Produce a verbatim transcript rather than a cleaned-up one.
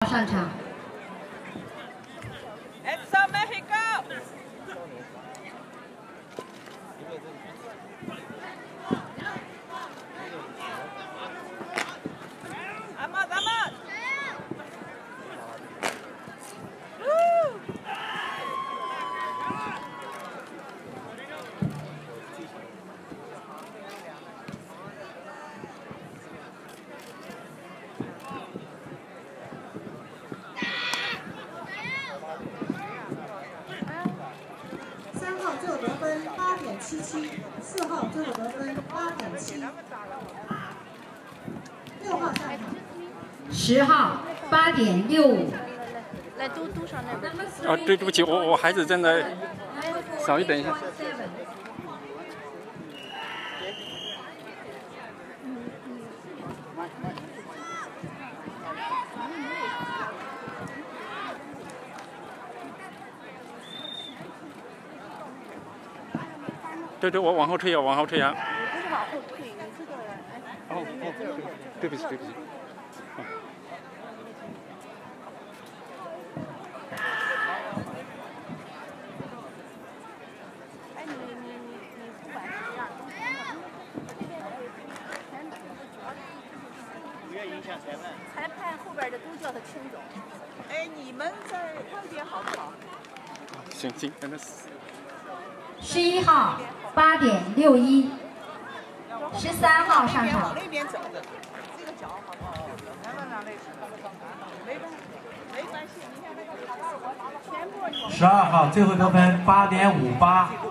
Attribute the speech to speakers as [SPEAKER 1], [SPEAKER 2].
[SPEAKER 1] 上场。
[SPEAKER 2] 七七，四号最后得分八点七，六号上场，
[SPEAKER 1] 十号八点六五。
[SPEAKER 3] 来嘟嘟上那边。
[SPEAKER 4] 哦，对，对不起，我我孩子正在，稍微等一下。对对，我往后退啊，往后退啊。
[SPEAKER 3] 你不是往后退，你这个哎。
[SPEAKER 4] 哦哦，对不起对不起。哦、
[SPEAKER 3] 哎，你你你你不管怎么样，都行了。这边还有前不愿影响裁判。裁判后边的都叫他清走。
[SPEAKER 5] 哎，你们再快点好不好？
[SPEAKER 4] 行行，那是。
[SPEAKER 1] 十一号八点六一，十三号上场。
[SPEAKER 5] 往那边走的，这个脚好不好？来吧，两位，没关没关系，你看那个全部。
[SPEAKER 6] 十二号最后得分八点五八。